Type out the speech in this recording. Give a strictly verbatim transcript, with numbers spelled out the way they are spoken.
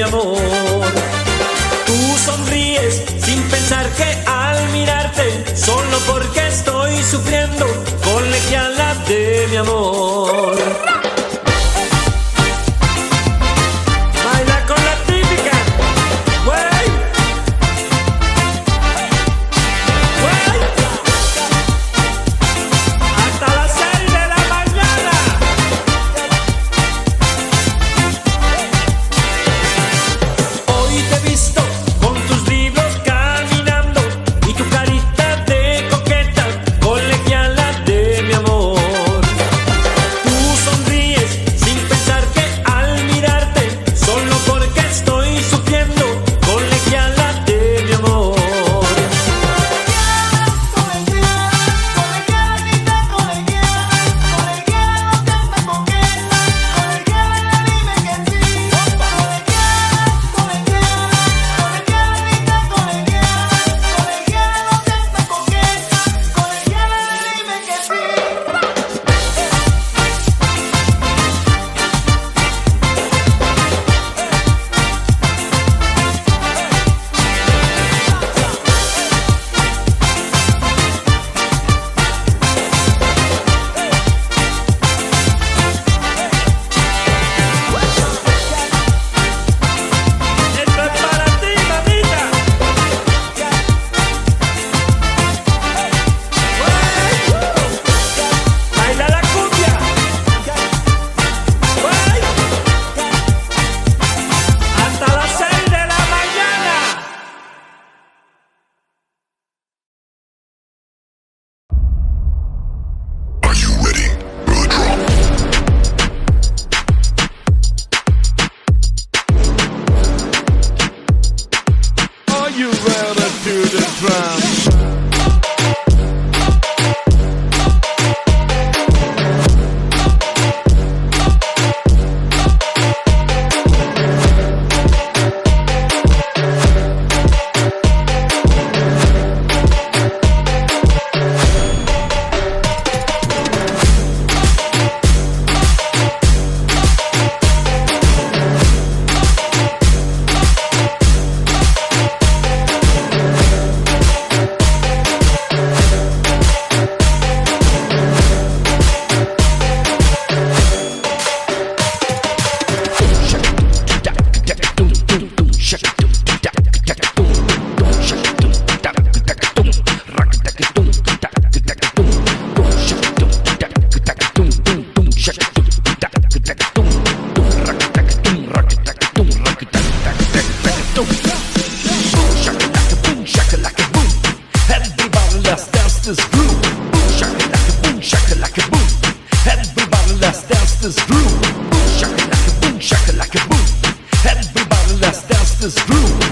amor. Tú sonríes sin pensar que al mirarte, solo porque estoy sufriendo, colegiala de mi amor. Baila con la típica, wey, wey, hasta las seis de la mañana. Hoy te he visto con tus libros caminando y tu carita de coqueta, colegiala de mi amor. Tú sonríes sin pensar que al mirarte, solo porque estoy sufriendo, colegiala de mi amor. Esto es para ti, mamita. Baila la cumbia. Wey, hasta las seis de la mañana. Are you ready for the drop? Are you ready to the drum? Everybody, let's dance this groove. Boom shakalaka, boom shakalaka, boom. Everybody, let's dance this groove. Boom shakalaka, boom shakalaka, boom. Everybody, let's dance this groove.